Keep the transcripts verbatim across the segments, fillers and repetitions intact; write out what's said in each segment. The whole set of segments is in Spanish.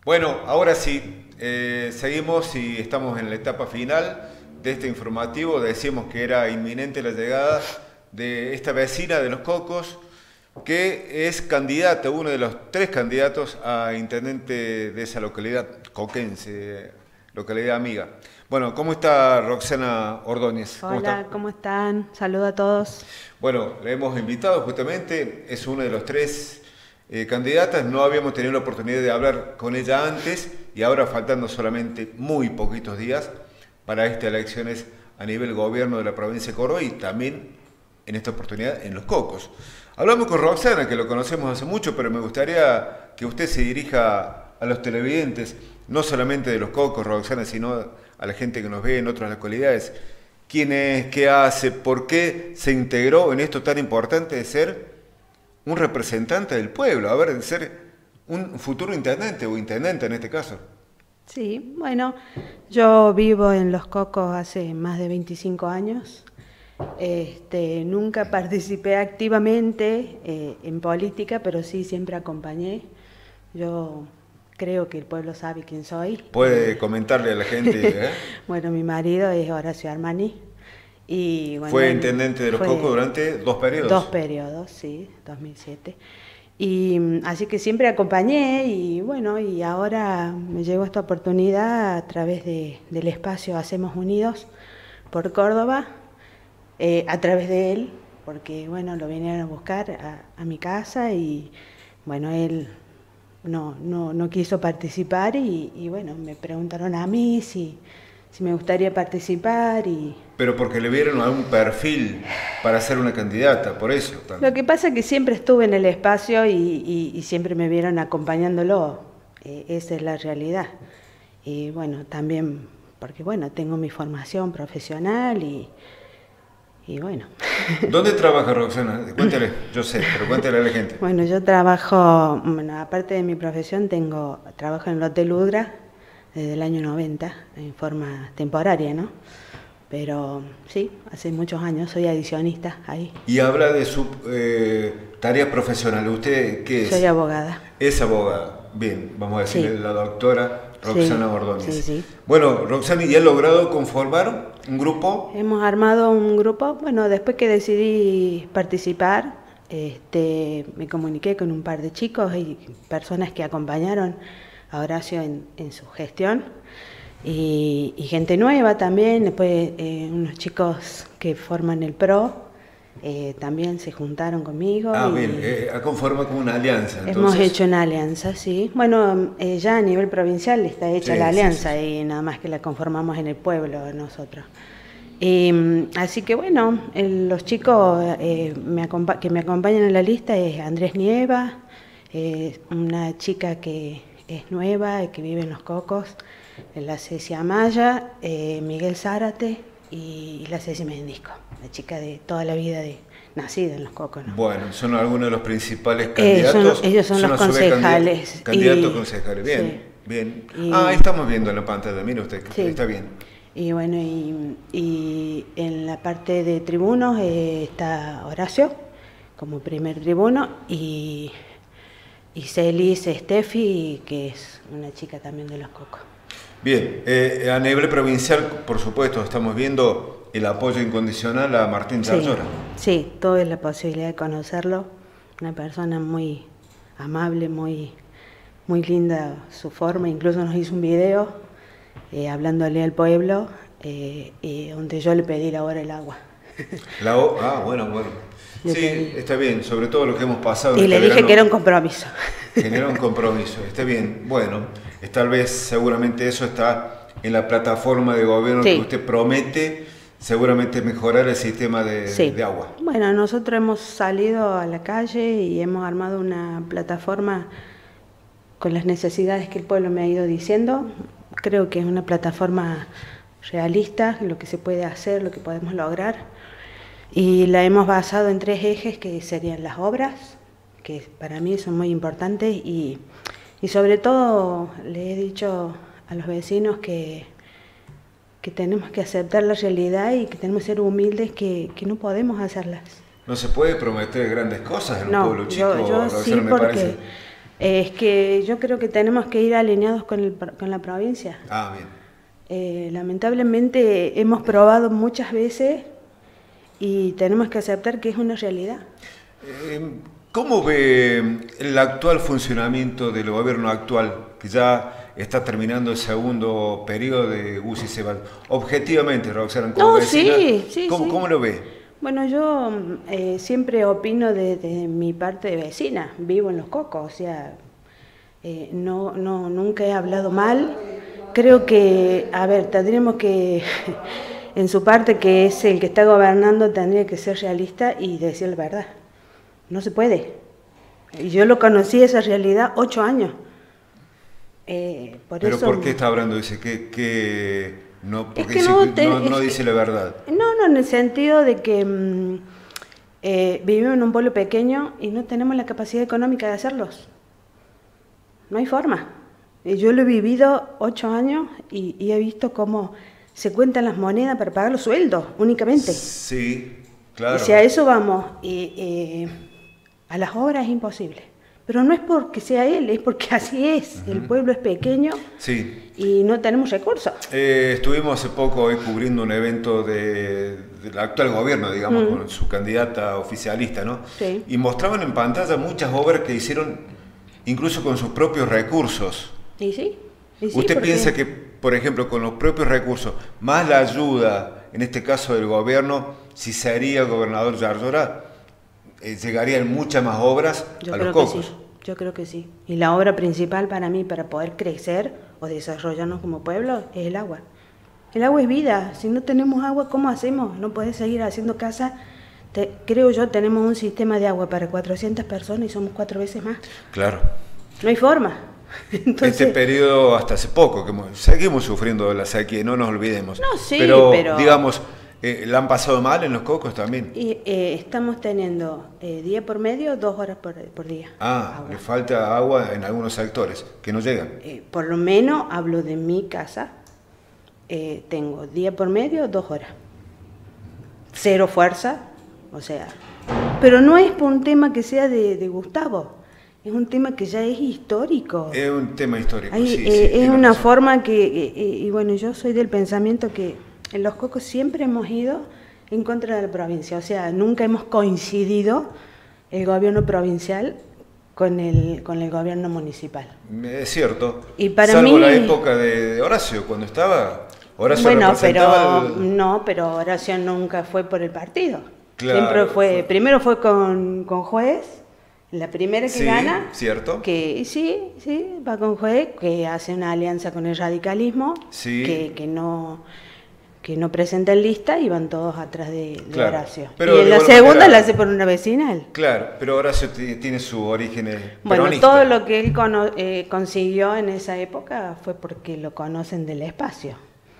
Bueno, ahora sí, eh, seguimos y estamos en la etapa final de este informativo. Decíamos que era inminente la llegada de esta vecina de Los Cocos, que es candidata, uno de los tres candidatos a intendente de esa localidad coquense, localidad amiga. Bueno, ¿cómo está Roxana Ordóñez? Hola, ¿Cómo está? ¿cómo están? Saludo a todos. Bueno, le hemos invitado justamente, es una de los tres eh, candidatas, no habíamos tenido la oportunidad de hablar con ella antes y ahora faltando solamente muy poquitos días para estas elecciones a nivel gobierno de la provincia de Córdoba y también en esta oportunidad en Los Cocos. Hablamos con Roxana, que lo conocemos hace mucho, pero me gustaría que usted se dirija a los televidentes, no solamente de Los Cocos, Roxana, sino a la gente que nos ve en otras localidades. ¿Quién es? ¿Qué hace? ¿Por qué se integró en esto tan importante de ser un representante del pueblo? A ver, de ser un futuro intendente o intendente en este caso. Sí, bueno, yo vivo en Los Cocos hace más de veinticinco años. Este, nunca participé activamente eh, en política, pero sí siempre acompañé. Yo creo que el pueblo sabe quién soy. Puede comentarle a la gente. ¿eh? Bueno, mi marido es Horacio Armani. Y, bueno, fue intendente de Los Cocos durante dos periodos. Dos periodos, sí, dos mil siete. Y así que siempre acompañé y bueno, y ahora me llegó esta oportunidad a través de, del espacio Hacemos Unidos por Córdoba, eh, a través de él, porque bueno, lo vinieron a buscar a, a mi casa y bueno, él no, no, no quiso participar y, y bueno, me preguntaron a mí si, si me gustaría participar y... Pero porque le vieron algún perfil para ser una candidata, por eso. También. Lo que pasa es que siempre estuve en el espacio y, y, y siempre me vieron acompañándolo, eh, esa es la realidad. Y bueno, también porque bueno, tengo mi formación profesional y, y bueno. ¿Dónde trabaja Roxana? Cuéntale, yo sé, pero cuéntale a la gente. Bueno, yo trabajo, bueno, aparte de mi profesión, tengo trabajo en el Hotel Udra desde el año noventa, en forma temporaria, ¿no? Pero sí, hace muchos años soy adicionista ahí. Y habla de su eh, tarea profesional. ¿Usted qué es? Soy abogada. Es abogada. Bien, vamos a decirle sí. la doctora Roxana sí, Ordóñez. Sí, sí. Bueno, Roxana, ¿y ha logrado conformar un grupo? Hemos armado un grupo. Bueno, después que decidí participar, este, me comuniqué con un par de chicos y personas que acompañaron a Horacio en, en su gestión. Y, y gente nueva también, después eh, unos chicos que forman el PRO eh, también se juntaron conmigo. Ah, y bien, eh, ha conformado como una alianza. Entonces. Hemos hecho una alianza, sí. Bueno, eh, ya a nivel provincial está hecha sí, la alianza sí, sí. y nada más que la conformamos en el pueblo nosotros. Y, así que bueno, el, los chicos eh, me que me acompañan en la lista es Andrés Nieva, eh, una chica que es nueva, que vive en Los Cocos, la Ceci Amaya, eh, Miguel Zárate y la Ceci Mendisco, la chica de toda la vida de nacida en Los Cocos, ¿no? Bueno, son algunos de los principales candidatos. Eh, son, ellos son, son los concejales. Candidatos y, concejales, bien, sí. bien. Y, ah, ahí estamos viendo en la pantalla, mire usted, sí. está bien. Y bueno, y, y en la parte de tribunos eh, está Horacio como primer tribuno y, y Celis Steffi, que es una chica también de Los Cocos. Bien, eh, a nivel provincial, por supuesto, estamos viendo el apoyo incondicional a Martín Zarzora. Sí, sí, tuve la posibilidad de conocerlo, una persona muy amable, muy, muy linda su forma, incluso nos hizo un video eh, hablándole al pueblo, eh, eh, donde yo le pedí la hora el agua. La o ah, bueno, bueno. Le sí, pedí. Está bien, sobre todo lo que hemos pasado. Y en le este dije verano, que era un compromiso. Que era un compromiso, está bien. Bueno, tal vez seguramente eso está en la plataforma de gobierno sí. que usted promete, seguramente mejorar el sistema de, sí. de agua. Bueno, nosotros hemos salido a la calle y hemos armado una plataforma con las necesidades que el pueblo me ha ido diciendo. Creo que es una plataforma realista, lo que se puede hacer, lo que podemos lograr. Y la hemos basado en tres ejes que serían las obras, que para mí son muy importantes, y, y sobre todo le he dicho a los vecinos que, que tenemos que aceptar la realidad y que tenemos que ser humildes, que, que no podemos hacerlas. No se puede prometer grandes cosas en no, un pueblo chico, yo, yo sí, me porque parece. Eh, es que yo creo que tenemos que ir alineados con, el, con la provincia. Ah, bien. Eh, lamentablemente hemos probado muchas veces y tenemos que aceptar que es una realidad. Eh, ¿Cómo ve el actual funcionamiento del gobierno actual, que ya está terminando el segundo periodo de Guzzi Ceballos? Objetivamente, Roxana, como No, vecina, sí, sí, ¿cómo, sí. ¿cómo lo ve? Bueno, yo eh, siempre opino desde de mi parte de vecina, vivo en Los Cocos, o sea, eh, no, no, nunca he hablado mal. Creo que, a ver, tendríamos que, en su parte, que es el que está gobernando, tendría que ser realista y decir la verdad. No se puede. Y yo lo conocí, esa realidad, ocho años. Eh, por ¿Pero eso, por qué está hablando? Dice que, que no, porque es que dice no, que te, no, no es dice que, la verdad. No, no, en el sentido de que mmm, eh, vivimos en un pueblo pequeño y no tenemos la capacidad económica de hacerlos. No hay forma. Yo lo he vivido ocho años y, y he visto cómo se cuentan las monedas para pagar los sueldos únicamente. Sí, claro. Y si a eso vamos, eh, eh, a las obras es imposible. Pero no es porque sea él, es porque así es. Uh-huh. El pueblo es pequeño, sí, y no tenemos recursos. Eh, estuvimos hace poco hoy cubriendo un evento de, del actual gobierno, digamos, mm. con su candidata oficialista, ¿no? Sí. Y mostraban en pantalla muchas obras que hicieron incluso con sus propios recursos. ¿Y sí? ¿Y sí? ¿Usted piensa que, por ejemplo, con los propios recursos, más la ayuda, en este caso del gobierno, si sería gobernador Yarlora, eh, llegarían muchas más obras Yo a creo los que Cocos? Sí. Yo creo que sí. Y la obra principal para mí, para poder crecer o desarrollarnos como pueblo, es el agua. El agua es vida. Si no tenemos agua, ¿cómo hacemos? No podés seguir haciendo casa. Te, creo yo, tenemos un sistema de agua para cuatrocientas personas y somos cuatro veces más. Claro. No hay forma. Entonces, este periodo hasta hace poco, que seguimos sufriendo la sequía, no nos olvidemos. No, sí, pero, pero digamos, eh, ¿la han pasado mal en los Cocos también? Y, eh, estamos teniendo eh, día por medio, dos horas por, por día. Ah, agua. le falta agua en algunos sectores, que no llegan. Eh, por lo menos, hablo de mi casa, eh, tengo día por medio, dos horas. Cero fuerza, o sea... Pero no es por un tema que sea de, de Gustavo. Es un tema que ya es histórico. Es un tema histórico, Hay, sí, eh, sí. Es una razón. forma que, eh, y bueno, yo soy del pensamiento que en Los Cocos siempre hemos ido en contra de la provincia. O sea, nunca hemos coincidido el gobierno provincial con el, con el gobierno municipal. Es cierto. Y para Salvo mí, la época de Horacio, cuando estaba... Horacio bueno, representaba pero el... no, pero Horacio nunca fue por el partido. Claro, Siempre fue, fue... primero fue con, con Juez. La primera que sí, gana, cierto. que sí, sí, va con Juez, que hace una alianza con el radicalismo, sí. que, que no que no presenta en lista y van todos atrás de, de claro. Horacio. Pero y en la segunda manera, la hace por una vecinal. Claro, pero Horacio tiene su origen Bueno, peronista. todo lo que él cono, eh, consiguió en esa época fue porque lo conocen del espacio.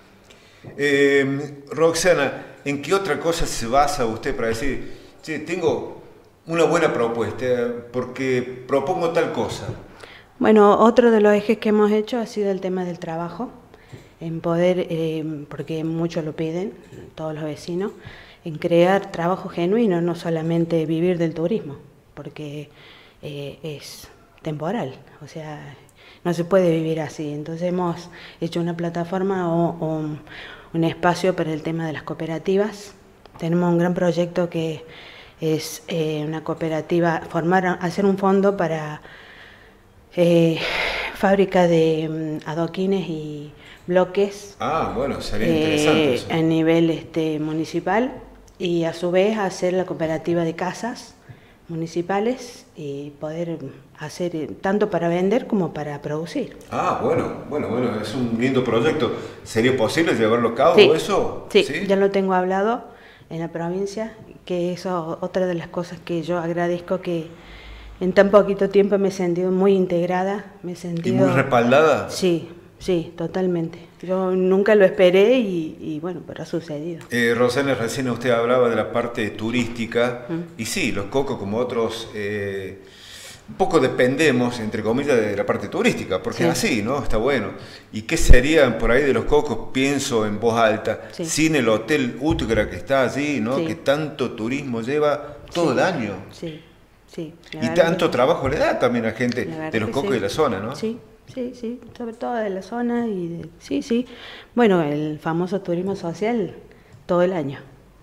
Eh, Roxana, ¿en qué otra cosa se basa usted para decir, che, tengo una buena propuesta, porque propongo tal cosa? Bueno, otro de los ejes que hemos hecho ha sido el tema del trabajo, en poder, eh, porque muchos lo piden, todos los vecinos, en crear trabajo genuino, no solamente vivir del turismo, porque eh, es temporal, o sea, no se puede vivir así. Entonces hemos hecho una plataforma o, o un, un espacio para el tema de las cooperativas. Tenemos un gran proyecto que es eh, una cooperativa, formar, hacer un fondo para eh, fábrica de um, adoquines y bloques. Ah, bueno, sería eh, interesante eso. A nivel este, municipal, y a su vez hacer la cooperativa de casas municipales y poder hacer eh, tanto para vender como para producir. Ah, bueno, bueno, bueno, es un lindo proyecto. ¿Sería posible llevarlo a cabo sí, eso? Sí, sí, ya lo tengo hablado en la provincia, que eso otra de las cosas que yo agradezco, que en tan poquito tiempo me he sentido muy integrada, me he sentido... ¿Y muy respaldada? Sí, sí, totalmente. Yo nunca lo esperé y, y bueno, pero ha sucedido. Eh, Rosana, recién usted hablaba de la parte turística, mm. y sí, Los Cocos como otros... Eh, un poco dependemos, entre comillas, de la parte turística, porque sí. es así, ¿no? Está bueno. ¿Y qué serían por ahí de Los Cocos, pienso en voz alta, sí. sin el Hotel Útgra que está allí, ¿no? Sí. Que tanto turismo lleva todo sí. el año? Sí, sí. Y tanto que... trabajo le da también a gente de los Cocos sí. y la zona, ¿no? Sí, sí, sí, sobre todo de la zona y de, sí, sí. Bueno, el famoso turismo social todo el año.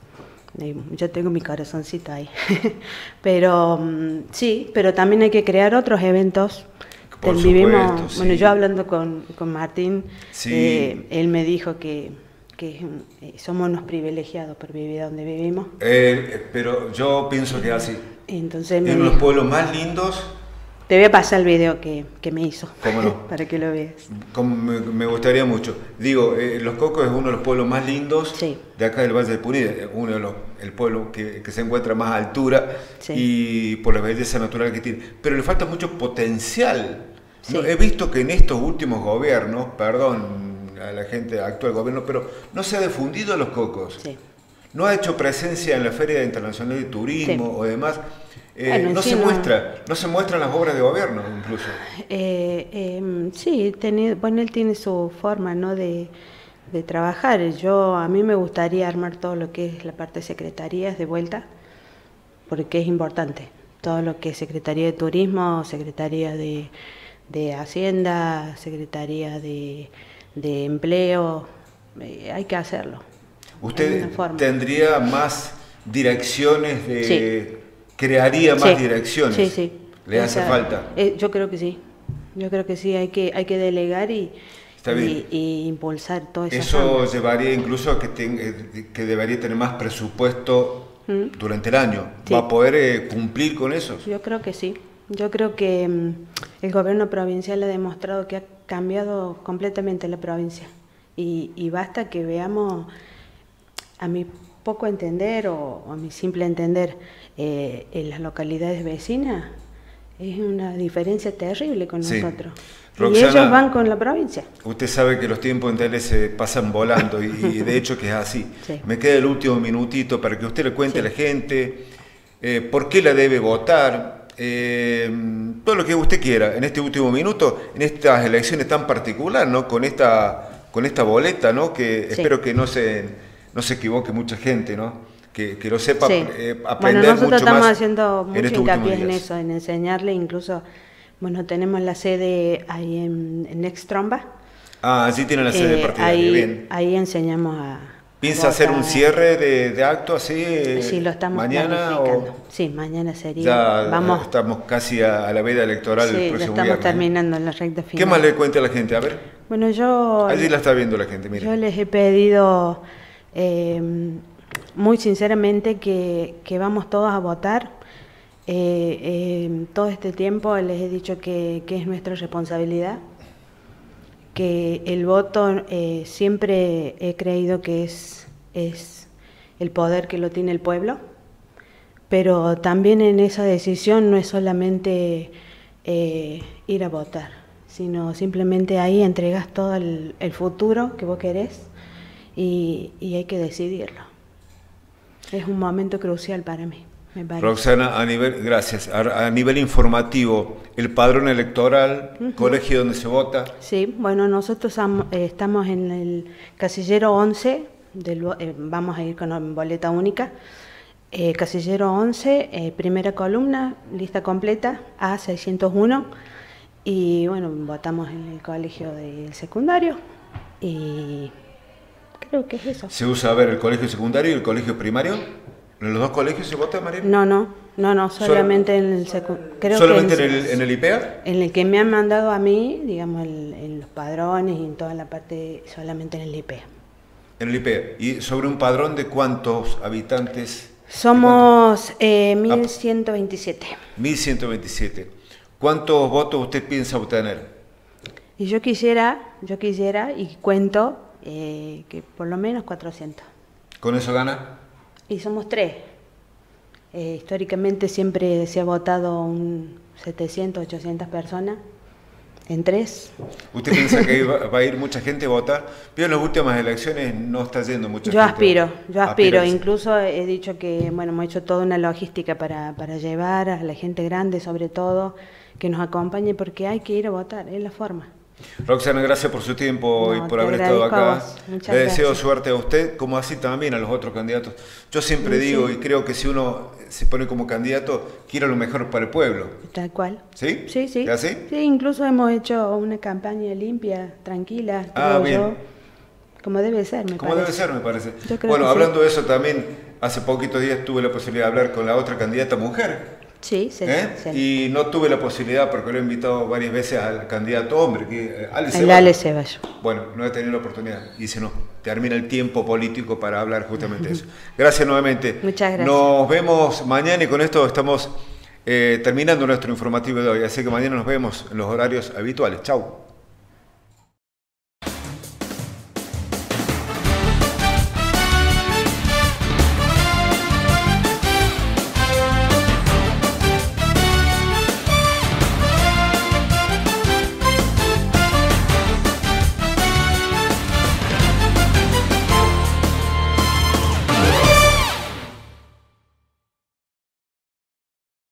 Yo tengo mi corazoncito ahí. Pero sí, pero también hay que crear otros eventos. Por Vivimos, supuesto, sí. Bueno, yo hablando con, con Martín, sí. eh, él me dijo que, que eh, somos unos privilegiados por vivir donde vivimos. Eh, pero yo pienso que es así. Entonces me en dijo, los pueblos más lindos. Te voy a pasar el video que, que me hizo. ¿Cómo no? Para que lo veas. Como me, me gustaría mucho. Digo, eh, Los Cocos es uno de los pueblos más lindos sí. de acá del Valle del Puní, uno de los el pueblo que, que se encuentra a más altura sí. y por la belleza natural que tiene. Pero le falta mucho potencial. Sí. No, he visto que en estos últimos gobiernos, perdón a la gente actual gobierno, pero no se ha difundido Los Cocos. Sí. No ha hecho presencia en la Feria Internacional de Turismo sí. o demás. Eh, bueno, no, sí, se no... Muestra, no se muestran las obras de gobierno incluso. Eh, eh, sí, teni, bueno, él tiene su forma, ¿no? de, de trabajar. Yo, a mí me gustaría armar todo lo que es la parte de secretarías de vuelta, porque es importante. Todo lo que es Secretaría de Turismo, Secretaría de, de Hacienda, Secretaría de, de Empleo, eh, hay que hacerlo. ¿Usted tendría más direcciones de... Sí. crearía más sí, direcciones? Sí, sí. ¿Le hace sea, falta? Eh, yo creo que sí. Yo creo que sí, hay que, hay que delegar y, y, y impulsar todo eso. Eso forma. Llevaría incluso a que, ten, que debería tener más presupuesto ¿Mm? durante el año. Sí. ¿Va a poder eh, cumplir con eso? Yo creo que sí. Yo creo que um, el gobierno provincial ha demostrado que ha cambiado completamente la provincia. Y, y basta que veamos, a mi poco entender o, o a mi simple entender, eh, en las localidades vecinas, es una diferencia terrible con sí. nosotros. Roxana, y ellos van con la provincia. Usted sabe que los tiempos en tele se pasan volando y, y de hecho que es así. Sí. Me queda el último minutito para que usted le cuente sí. a la gente eh, por qué la debe votar, eh, todo lo que usted quiera en este último minuto, en estas elecciones tan particulares, ¿no? Con esta, con esta boleta, ¿no? Que sí. espero que no se, no se equivoque mucha gente, ¿no? Que, que lo sepa sí. eh, aprender bueno, nosotros mucho estamos más haciendo mucho en hincapié en eso, en enseñarle, incluso, bueno, tenemos la sede ahí en, en Extromba. Ah, allí tienen la sede eh, partidaria, ahí, bien. Ahí enseñamos a... ¿Piensa hacer un cierre de, de acto así eh, sí, lo estamos mañana? O... Sí, mañana sería. Ya Vamos. estamos casi a, a la veda electoral sí, el próximo estamos viernes. terminando en la recta final. ¿Qué más le cuenta a la gente? A ver. Bueno, yo... Allí la está viendo la gente, mire. Yo les he pedido... Eh, muy sinceramente que, que vamos todos a votar. Eh, eh, todo este tiempo les he dicho que, que es nuestra responsabilidad, que el voto eh, siempre he creído que es, es el poder que lo tiene el pueblo, pero también en esa decisión no es solamente eh, ir a votar, sino simplemente ahí entregas todo el, el futuro que vos querés y, y hay que decidirlo. Es un momento crucial para mí, me parece. Roxana, a nivel, gracias. A, a nivel informativo, el padrón electoral, uh-huh. colegio donde se vota. Sí, bueno, nosotros am, eh, estamos en el casillero once, del, eh, vamos a ir con boleta única. Eh, casillero once, eh, primera columna, lista completa, A seiscientos uno. Y bueno, votamos en el colegio del secundario y... creo que es eso. ¿Se usa a ver el colegio secundario y el colegio primario? ¿En los dos colegios se vota, María? No, no, no, no, solamente en el secundario. ¿Solamente en, en, el, en el I P E A? En el que me han mandado a mí, digamos, el, en los padrones y en toda la parte, solamente en el I P E A. En el I P E A. ¿Y sobre un padrón de cuántos habitantes? Somos eh, mil ciento veintisiete. mil ciento veintisiete. ¿Cuántos votos usted piensa obtener? Y yo quisiera, yo quisiera, y cuento... Eh, que por lo menos cuatrocientos. ¿Con eso gana? Y somos tres. Eh, históricamente siempre se ha votado un setecientos, ochocientas personas en tres. ¿Usted piensa que va, va a ir mucha gente a votar? Pero en las últimas elecciones no está yendo mucha yo gente. Aspiro, yo aspiro, aspiro. Incluso he dicho que bueno, hemos hecho toda una logística para, para llevar a la gente grande, sobre todo, que nos acompañe, porque hay que ir a votar, es la forma. Roxana, gracias por su tiempo no, y por haber estado acá. Le deseo gracias. suerte a usted, como así también a los otros candidatos. Yo siempre sí, digo sí. y creo que si uno se pone como candidato, quiere lo mejor para el pueblo. Tal cual. ¿Sí? Sí, sí. ¿Es así? Sí, incluso hemos hecho una campaña limpia, tranquila, Ah, creo bien. yo. Como debe ser, me Como parece. debe ser, me parece. Yo creo Bueno, que hablando sí. de eso también, hace poquitos días tuve la posibilidad de hablar con la otra candidata mujer. Sí, sí. ¿eh? sí. Y no tuve la posibilidad, porque lo he invitado varias veces al candidato hombre, que eh, Ale El Ceballos. Ale Ceballos. Bueno, no he tenido la oportunidad. Y si no, termina el tiempo político para hablar justamente de eso. Gracias nuevamente. Muchas gracias. Nos vemos mañana y con esto estamos eh, terminando nuestro informativo de hoy. Así que mañana nos vemos en los horarios habituales. Chau.